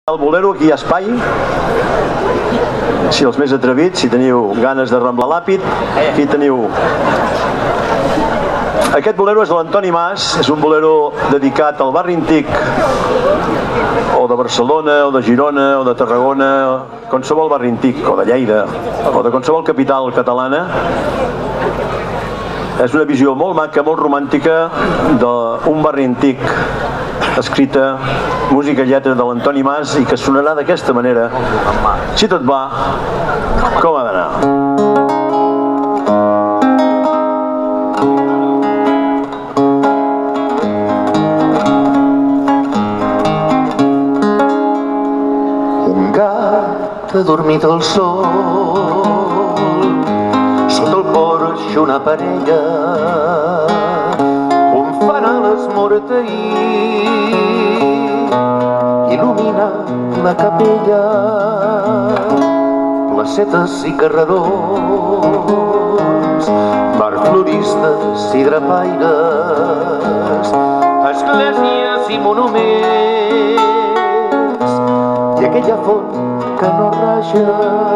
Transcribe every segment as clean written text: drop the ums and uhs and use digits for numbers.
El bolero, aquí hi ha espai. Si els més atrevits, si teniu ganes de remblar l'àpid, aquí teniu. Aquest bolero és de l'Antoni Mas, és un bolero dedicat al barri antic, o de Barcelona, o de Girona, o de Tarragona, qualsevol barri antic, o de Lleida, o de qualsevol capital catalana. És una visió molt maca, molt romàntica, d'un barri antic, escrita, música i lletra de l'Antoni Mas, i que sonarà d'aquesta manera. Si tot va, com ha d'anar? Un gat ha dormit al sol, sota el porx una parella, un fanal esmorteí il·lumina la capella, placetes i carrerons, bar floristes i drapaires, esglésies i monuments, i aquella font que no raja.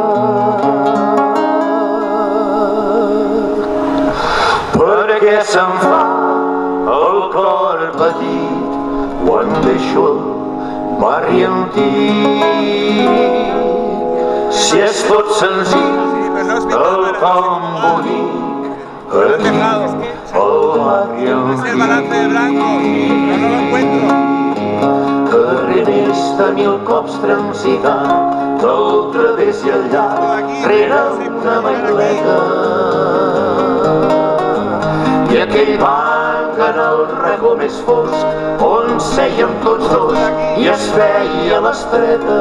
Perquè se'm fa el cor petit quan deixo el barri antic. Si és tot senzill, el camp bonic, aquí, el barri antic. Carrer més de 1000 cops transitant, del través i el llarg, rere una maileta. I aquell banc en el racó més fosc, on sèiem tots dos i es feia l'estreta.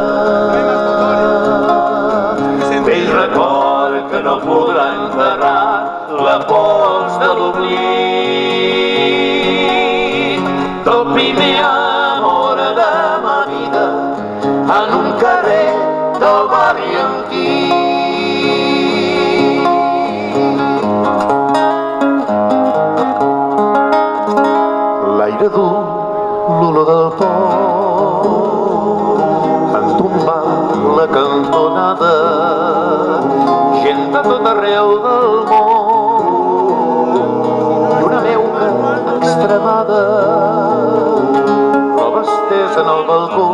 Vell record que no podrà enterrar la pols de l'oblit, del primer amor de ma vida en un carrer del barri antic. L'aire dur, l'olor del port, entombant la cantonada, gent de tot arreu del món, i una veu extremada, roba estesa en el balcó,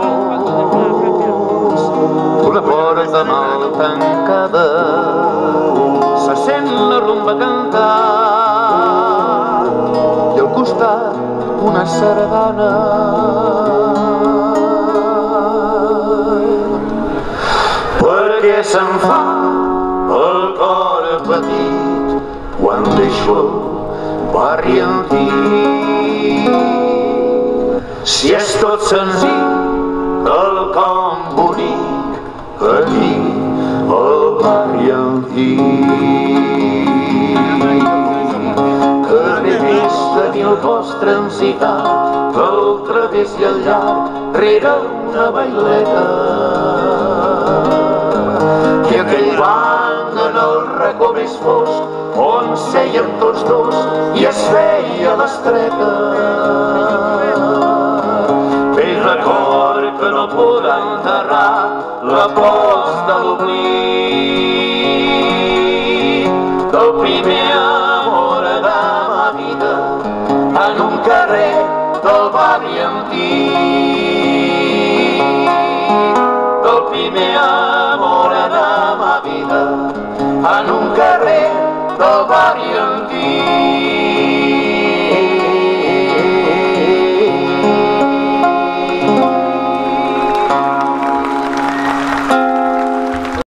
una porta mal tancada, se sent la rumba cantar, i al costat una sardana. Perquè se'm fa el cor petit quan deixo el barri antic. Si és tot senzill, el camp bonic, aquí, el barri antic. Carrer més de 1000 cops transitant, del través i el llarg, rere una baileta. I aquell banc en el racó més fosc, on sèiem tots dos i es feia l'estreta. Vell record que no podrà enterrar la pols de l'oblit, del primer amor de ma vida en un carrer del barri antic, del primer amor de ma vida en un carrer del barri antic.